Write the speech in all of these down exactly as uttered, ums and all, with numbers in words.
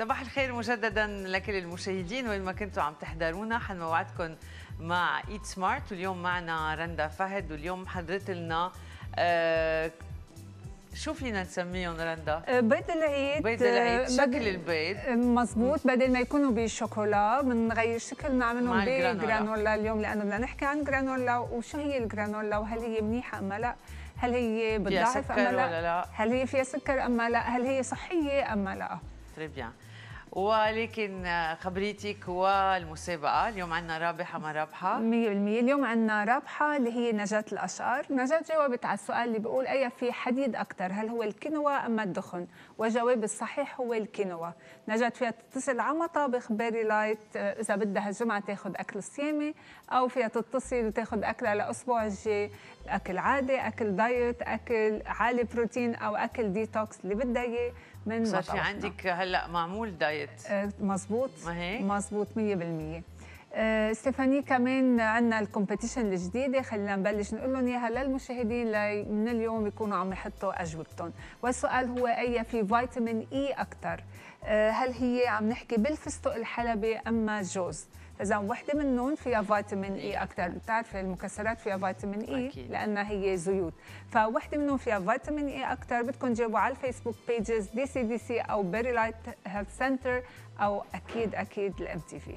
صباح الخير مجددا لكل المشاهدين وين ما كنتوا عم تحضرونا. حنوعدكم مع ايت سمارت، واليوم معنا رندا فهد، واليوم حضرت لنا آه شو فينا نسميهم رندا؟ بيض العيد. بيض العيد، شكل البيض مزبوط. بدل ما يكونوا بالشوكولا بنغير شكل بنعملهم بالجرانولا اليوم، لانه بدنا نحكي عن جرانولا وشو هي الجرانولا وهل هي منيحه ام لا؟ هل هي بتضاعف ام لا؟ لا؟ هل هي فيها سكر ام لا؟ هل هي صحيه ام لا؟ تري بيان. ولكن خبريتك والمسابقة اليوم عندنا رابحة ما رابحة مية بالمية. اليوم عندنا رابحة اللي هي نجاة الأشقر. نجاة جاوبت على السؤال اللي بيقول أي في حديد أكثر، هل هو الكينوا أم الدخن؟ والجواب الصحيح هو الكينوا. نجاة فيها تتصل على مطابخ بيري لايت إذا بدها هالجمعة تاخذ أكل صيامي، أو فيها تتصل وتاخذ أكلها لأسبوع الجاي، أكل عادي، أكل دايت، أكل عالي بروتين، أو أكل ديتوكس اللي بدها إياه من صار في عندك هلا معمول دايت. آه مزبوط، ما هيك؟ مزبوط مية بالمية. آه ستيفاني كمان عندنا الكومبيتيشن الجديده، خلينا نبلش نقول لهم اياها للمشاهدين من اليوم يكونوا عم يحطوا اجوبتهم. والسؤال هو اي في فيتامين اي اكثر؟ آه هل هي عم نحكي بالفستق الحلبي اما الجوز؟ إذا وحدة منهم فيها فيتامين إي أكثر، بتعرفي المكسرات فيها فيتامين إي أكيد، لأنها هي زيوت، فوحدة منهم فيها فيتامين إي أكثر. بدكم تجاوبوا على الفيسبوك بيجز دي سي دي سي أو بيري لايت هيلث سنتر، أو أكيد أكيد الام تي في.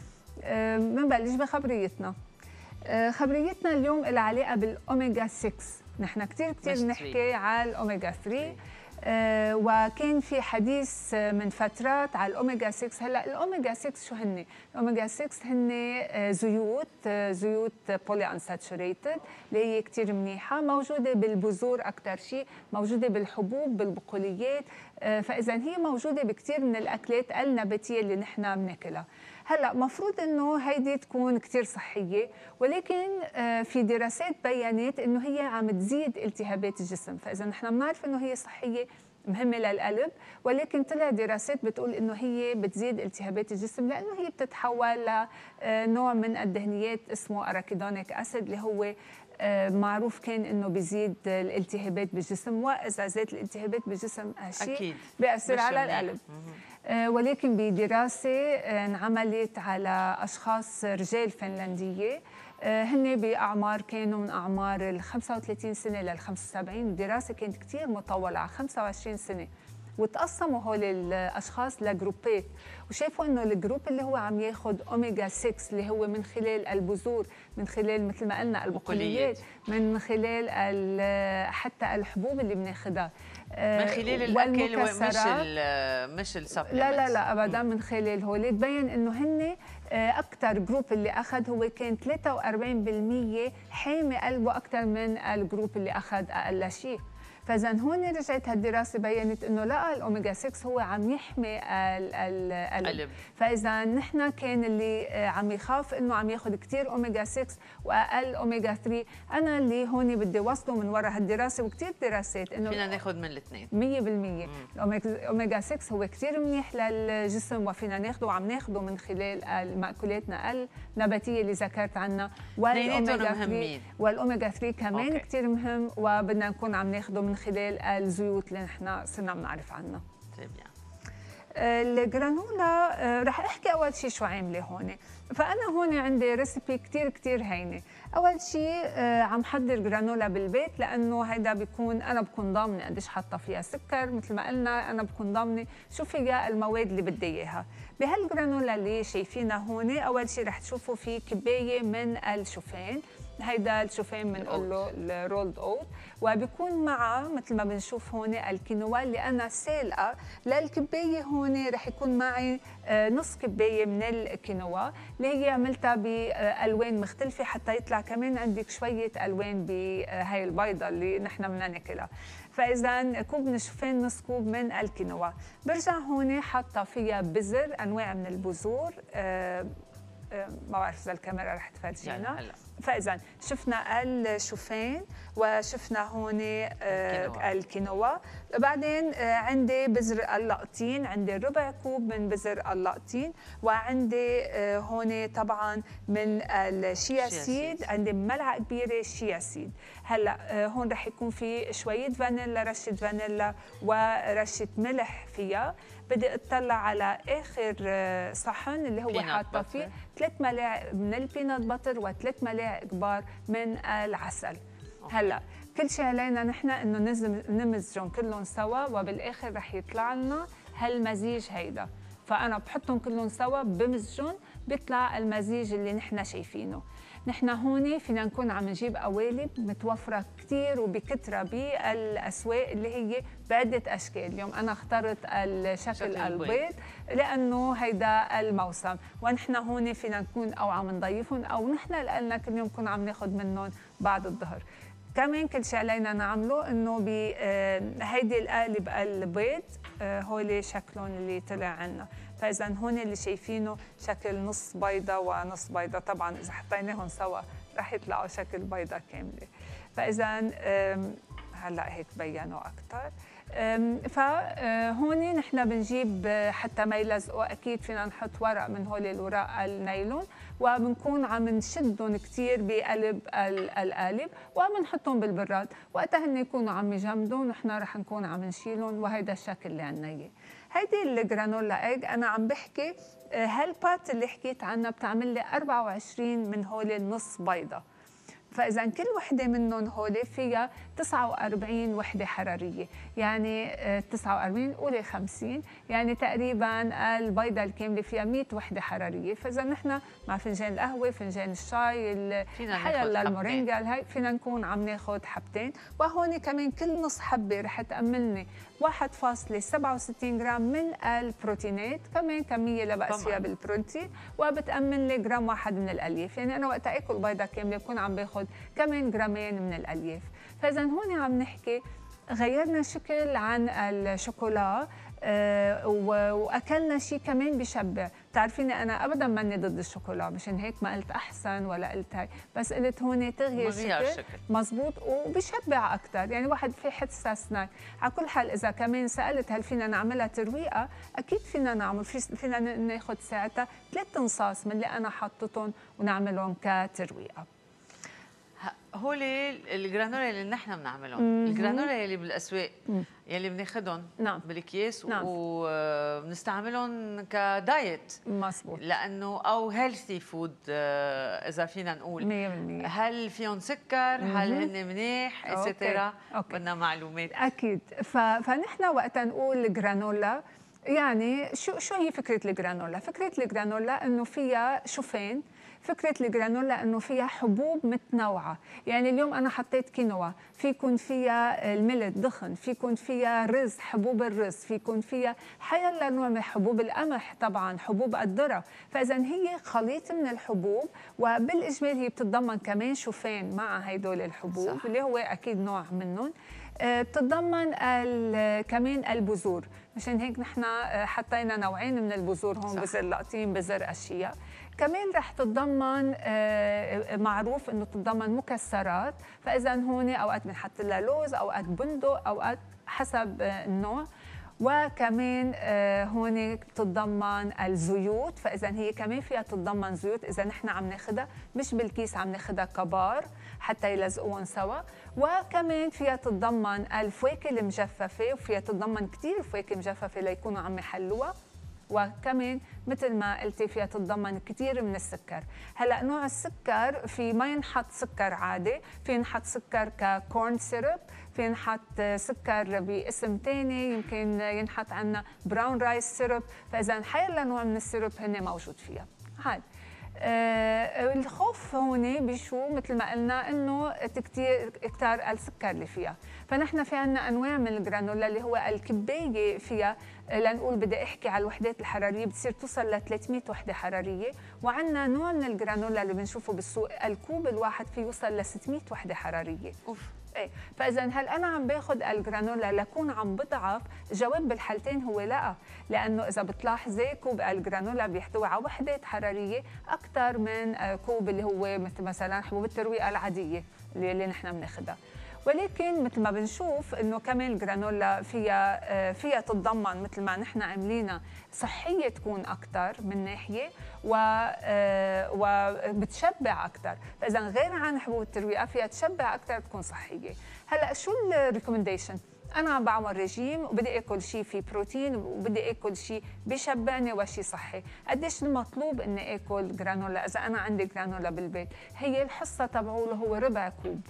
بنبلش بخبريتنا. أه خبريتنا اليوم لها علاقة بالأوميجا ستة. نحن كثير كثير بنحكي على الأوميجا ثلاثة، آه وكان في حديث من فترات على الاوميجا ستة. هلا الاوميجا ستة شو هن؟ الاوميجا ستة هن آه زيوت آه زيوت بولي انساتوريتد اللي هي كثير منيحه، موجوده بالبذور اكثر شيء، موجوده بالحبوب بالبقوليات، آه فاذا هي موجوده بكثير من الاكلات النباتيه اللي نحن بناكلها. هلا مفروض انه هيدي تكون كثير صحيه، ولكن آه في دراسات بينت انه هي عم تزيد التهابات الجسم، فاذا نحن بنعرف انه هي صحيه مهمه للقلب، ولكن طلع دراسات بتقول انه هي بتزيد التهابات الجسم لانه هي بتتحول لنوع من الدهنيات اسمه اراكيدونيك اسيد اللي هو معروف كان انه بيزيد الالتهابات بالجسم، واذا زاد الالتهابات بالجسم هالشيء بيأثر على القلب. ولكن بدراسه انعملت على اشخاص رجال فنلنديه، هن باعمار كانوا من اعمار ال خمسة وثلاثين سنه لل خمسة وسبعين، الدراسه كانت كثير مطوله على خمسة وعشرين سنه، وتقسموا هول الاشخاص لجروبات، وشافوا انه الجروب اللي هو عم ياخذ اوميجا ستة اللي هو من خلال البذور، من خلال مثل ما قلنا البقوليات، من خلال حتى الحبوب اللي بناخذها، من خلال الاكل مش ال مش السبلمنت. لا لا لا ابدا، من خلال هول تبين انه هن اكثر جروب اللي اخذ هو كان ثلاثة وأربعين بالمية حامي قلبه اكثر من الجروب اللي اخذ اقل شيء. فاذا هون رجعت هالدراسه بينت انه لا، الاوميجا ستة هو عم يحمي القلب. فاذا نحن كان اللي عم يخاف انه عم ياخذ كثير اوميجا ستة واقل اوميجا ثلاثة، انا اللي هون بدي وصله من وراء هالدراسه وكثير دراسات انه فينا ناخذ من الاثنين مية بالمية. الاوميجا ستة هو كثير منيح للجسم، وفينا ناخذه وعم ناخذه من خلال مأكولاتنا النباتيه اللي ذكرت عنها، والاوميجا ثلاثة والاوميجا ثلاثة كمان أوكي. كثير مهم، وبدنا نكون عم ناخذه من خلال الزيوت اللي نحن صرنا بنعرف عنها. الجرانولا رح احكي اول شيء شو عامله هون. فانا هون عندي ريسيبي كثير كثير هينه. اول شيء عم حضر جرانولا بالبيت، لانه هيدا بيكون انا بكون ضامنه قديش حاطه فيها سكر، مثل ما قلنا انا بكون ضامنه شو فيها المواد اللي بدي اياها. بهالجرانولا اللي شايفينها هون، اول شيء رح تشوفوا في كبايه من الشوفان، هيدا الشوفان بنقول له الرولد اوت، وبيكون معه مثل ما بنشوف هون الكينوا اللي انا سالقه. للكبايه هون رح يكون معي نص كبايه من الكينوا اللي هي عملتها بالوان مختلفه حتى يطلع كمان عندك شويه الوان بهاي البيضه اللي نحن بدنا ناكلها. فاذا كوب من الشوفان، نص كوب من الكينوا. برجع هون حاطه فيها بذر، انواع من البذور، أه ما بعرف اذا الكاميرا رح تفرجينا. فاذا شفنا الشوفان وشفنا هون آه الكينوا، بعدين آه عندي بذر اللقطين، عندي ربع كوب من بذر اللقطين، وعندي آه هون طبعا من الشيا سيد، عندي ملعقه كبيره شيا سيد. هلا هون رح يكون في شويه فانيلا، رشه فانيلا ورشه ملح فيها. بدي اطلع على اخر صحن اللي هو حاطه فيه ثلاث ملاعق من البينات باتر وثلاث ملاعق كبار من العسل. هلا كل شيء علينا نحن انه نمزجهم كلهم سوا، وبالاخر رح يطلع لنا هالمزيج هيدا. فانا بحطهم كلهم سوا بمزجهم، بيطلع المزيج اللي نحن شايفينه. نحن هون فينا نكون عم نجيب قوالب متوفره كثير وبكثره بالاسواق اللي هي بعده اشكال. اليوم انا اخترت الشكل البيض لانه هيدا الموسم، ونحن هون فينا نكون او عم نضيفهم او نحن لنا كل يوم نكون عم ناخذ منهم بعد الظهر. كمان كل شيء علينا نعمله انه بهيدي القالب البيض هول شكلهم اللي طلع عنا. فاذا هون اللي شايفينه شكل نص بيضه ونص بيضه، طبعا اذا حطيناهم سوا رح يطلعوا شكل بيضه كامله. فاذا هلا هيك بينوا اكثر. فهون نحن بنجيب حتى ما يلزقوا، اكيد فينا نحط ورق من هول الوراق النايلون وبنكون عم نشدهم كثير بقلب القالب وبنحطهم بالبراد. وقتها هن يكونوا عم يجمدوا نحن رح نكون عم نشيلهم، وهيدا الشكل اللي عنا اياه. هيدي الجرانولا ايج انا عم بحكي هالبات اللي حكيت عنها بتعمل لي أربعة وعشرين من هول النص بيضه. فاذا كل وحده منهم هول فيها تسعة وأربعين وحده حراريه، يعني تسعة وأربعين قولي خمسين، يعني تقريبا البيضه الكامله فيها مئة وحده حراريه. فاذا نحن مع فنجان القهوه، فنجان الشاي، حيلا المورينجا، هاي فينا نكون عم ناخذ حبتين. وهون كمان كل نص حبه رح تاملني واحد فاصلة سبعة وستين جرام من البروتينات، كمان كميه لا باس فيها بالبروتين، وبتامن لي جرام واحد من الالياف. يعني انا وقت اكل بيضه كامله بكون عم باخذ كمان جرامين من الالياف. فاذا هون عم نحكي غيرنا شكل عن الشوكولا أه واكلنا شيء كمان بشبع. بتعرفيني انا ابدا ماني ضد الشوكولا، مشان هيك ما قلت احسن ولا قلت هاي، بس قلت هون تغيير شكل, شكل مزبوط وبشبع اكثر. يعني واحد في حتى سناك. على كل حال اذا كمان سالت هل فينا نعملها ترويقه، اكيد فينا نعمل، فينا ناخذ ساعتها ثلاث انصاص من اللي انا حطيتهم ونعملهم كترويقه. هولي الجرانولا اللي نحن بنعملهم، الجرانولا اللي بالاسواق يلي بناخذهم نعم. بالاكياس نعم. وبنستعملهم كدايت مزبوط، لانه او هيلثي فود اذا فينا نقول مية بالمية. هل فيهم سكر؟ مم. هل هن منيح اكسترا؟ بدنا معلومات اكيد. فنحن وقت نقول جرانولا يعني شو شو هي فكره الجرانولا؟ فكره الجرانولا انه فيها شوفان. فكرة الجرانولا أنه فيها حبوب متنوعة. يعني اليوم أنا حطيت كينوا، في يكون فيها الملت دخن، في يكون فيها رز، حبوب الرز، في يكون فيها حيلا نوع من حبوب القمح، طبعا حبوب الذرة. فإذا هي خليط من الحبوب، وبالإجمال هي بتتضمن كمان شوفان مع هيدول الحبوب صح. اللي هو أكيد نوع منهم. بتتضمن كمان البذور، مشان هيك نحن حطينا نوعين من البذور هون، بذر لقطين، بذر أشياء. كمان رح تتضمن معروف انه تتضمن مكسرات، فاذا هون اوقات بنحط لها لوز، اوقات بندق، اوقات حسب النوع. وكمان هون بتتضمن الزيوت، فاذا هي كمان فيها تتضمن زيوت اذا نحن عم ناخذها مش بالكيس، عم ناخذها كبار حتى يلزقوهم سوا. وكمان فيها تتضمن الفواكه المجففه، وفيها تتضمن كثير فواكه مجففه ليكونوا عم يحلوها. وكمان مثل ما قلتي فيها تتضمن كثير من السكر. هلا نوع السكر في ما ينحط سكر عادي، في ينحط سكر ككورن سيرب، في ينحط سكر باسم ثاني، يمكن ينحط عنا براون رايس سيرب. فاذا حيلا نوع من السيرب هن موجود فيها. هاد آه الخوف هون بشو مثل ما قلنا انه كثير كثار السكر اللي فيها. فنحن في عنا انواع من الجرانولا اللي هو الكبايه فيها لنقول بدي احكي على الوحدات الحراريه بتصير توصل ل ثلاثمئة وحده حراريه، وعندنا نوع من الجرانولا اللي بنشوفه بالسوق الكوب الواحد فيه يوصل ل ستمئة وحده حراريه. اوف. ايه، فاذا هل انا عم باخذ الجرانولا لكون عم بضعف؟ جواب بالحالتين هو لا، لانه اذا بتلاحظي كوب الجرانولا بيحتوي على وحدات حراريه اكثر من كوب اللي هو مثل مثلا حبوب الترويقه العاديه اللي, اللي نحن بناخذها. ولكن مثل ما بنشوف انه كمان الجرانولا فيها فيها تتضمن مثل ما نحن عاملينها صحيه تكون اكثر من ناحيه و وبتشبع اكثر، فاذا غير عن حبوب الترويقه فيها تشبع اكثر تكون صحيه. هلا شو الريكومنديشن؟ انا بعمل ريجيم وبدي اكل شيء فيه بروتين وبدي اكل شيء بيشبعني وشيء صحي، قديش المطلوب اني اكل جرانولا اذا انا عندي جرانولا بالبيت؟ هي الحصه تبعوله هو ربع كوب،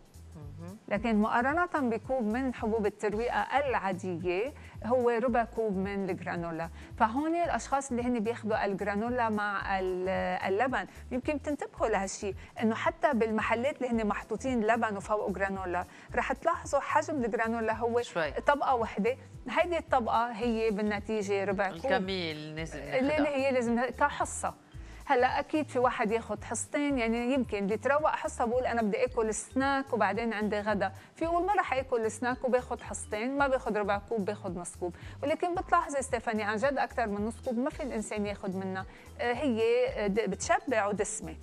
لكن مقارنة بكوب من حبوب الترويقة العادية هو ربع كوب من الجرانولا، فهون الأشخاص اللي هن بياخذوا الجرانولا مع اللبن يمكن تنتبهوا لهالشيء، إنه حتى بالمحلات اللي هن محطوطين لبن وفوقه جرانولا رح تلاحظوا حجم الجرانولا هو شوي. طبقة واحدة، هيدي الطبقة هي بالنتيجة ربع كوب الكمية اللي نازل اللي هي لازم كحصة. هلا اكيد في واحد ياخذ حصتين، يعني يمكن اللي تروق حصه بقول انا بدي اكل سناك وبعدين عندي غدا، في يقول ما رح اكل سناك وباخذ حصتين، ما باخذ ربع كوب باخذ نص كوب، ولكن بتلاحظي ستيفاني عن جد اكثر من نص كوب ما في الانسان ياخذ منها، هي بتشبع ودسمه.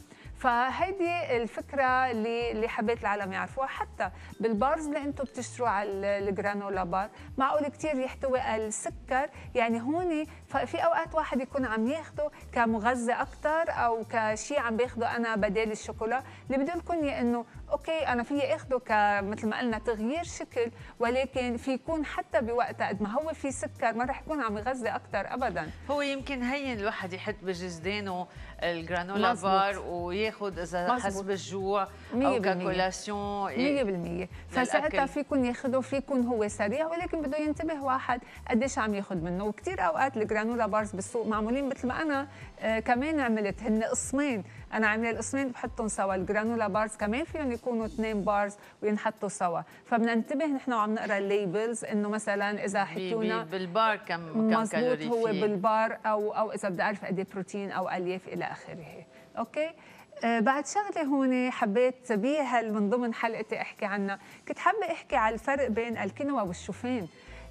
فهيدي الفكره اللي اللي حبيت العالم يعرفوها، حتى بالبارز اللي انتم بتشتروا على الجرانولا بار معقول كثير يحتوي السكر، يعني هون في اوقات واحد يكون عم ياخده كمغذي اكثر او كشيء عم باخده انا بدال الشوكولا، اللي بدي لكم اياه انه اوكي انا فيي اخده كمثل ما قلنا تغيير شكل، ولكن في يكون حتى بوقتها قد ما هو في سكر ما رح يكون عم يغذي اكثر ابدا. هو يمكن هين الواحد يحط بجزدانه الجرانولا بار وياخذ اذا مزبوط. حسب الجوع او ككولاسيون مية بالمية، فساعتها فيكم ياخذوا، فيكم هو سريع، ولكن بده ينتبه واحد قديش عم ياخذ منه. وكثير اوقات الجرانولا بارز بالسوق معمولين مثل ما انا آه كمان عملت، هن قسمين، انا عامله القسمين بحطهم سوا، الجرانولا بارز كمان فيهم يكونوا اثنين بارز وينحطوا سوا، فبدنا ننتبه نحن وعم نقرا الليبلز انه مثلا اذا حطونا بالبار كم كم كالوري هو فيه. بالبار او او اذا بدي اعرف قد ايه بروتين او الياف الى اخره. اوكي آه بعد شغله هون حبيت بيها من ضمن حلقتي احكي عنها، كنت حابه احكي على الفرق بين الكينوا والشوفان.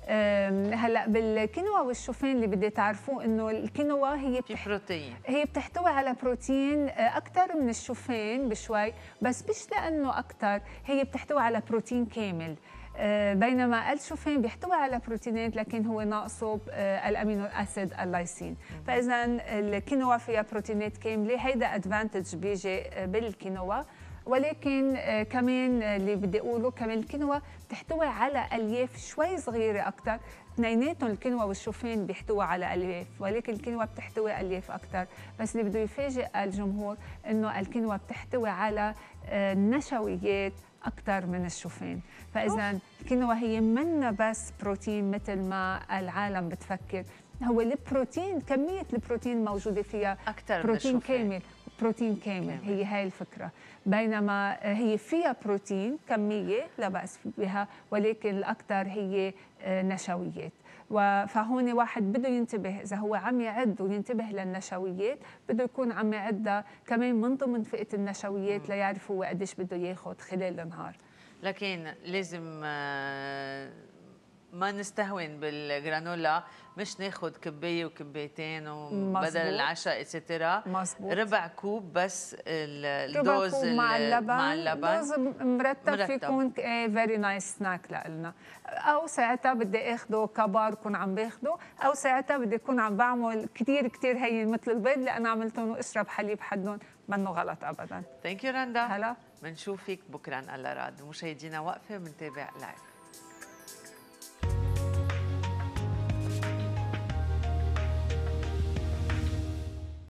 هلا بالكينوا والشوفان اللي بدي تعرفوه انه الكينوا هي بتح... بروتين، هي بتحتوي على بروتين اكثر من الشوفان بشوي، بس مش لانه اكثر، هي بتحتوي على بروتين كامل، بينما الشوفان بيحتوي على بروتينات لكن هو ناقصه الامينو اسيد اللايسين، فاذا الكينوا فيها بروتينات كامله، هيدا ادفانتج بيجي بالكينوا. ولكن كمان اللي بدي اقوله كمان الكينوا بتحتوي على الياف شوي صغيره اكثر، اثنيناتهم الكينوا والشوفان بيحتوي على الياف، ولكن الكينوا بتحتوي الياف اكثر، بس اللي بده يفاجئ الجمهور انه الكينوا بتحتوي على نشويات اكثر من الشوفان، فاذا الكينوا هي منا بس بروتين مثل ما العالم بتفكر، هو البروتين كميه البروتين الموجوده فيها اكثر بروتين من الشوفان. كامل، بروتين كامل, كامل هي هاي الفكره، بينما هي فيها بروتين كميه لا باس بها، ولكن الاكثر هي نشويات. فهون واحد بده ينتبه اذا هو عم يعد وينتبه للنشويات، بده يكون عم يعدها كمان من ضمن فئه النشويات ليعرف هو قديش بده ياخذ خلال النهار. لكن لازم ما نستهون بالجرانولا، مش ناخذ كبايه وكبايتين وبدل العشاء اتسترا، ربع كوب بس الدوز ربع كوب مع اللبن، مع اللبن دوز مرتب, مرتب. فيكون فيري نايس سناك لنا، او ساعتها بدي اخذه كبار كون عم باخذه، او ساعتها بدي اكون عم بعمل كثير كثير هين مثل البيض اللي انا عملتهم واشرب حليب حدهم، منه غلط ابدا. ثانك يو رندا، هلا بنشوفك بكره على راد. مشاهدينا وقفه بنتابع لايف.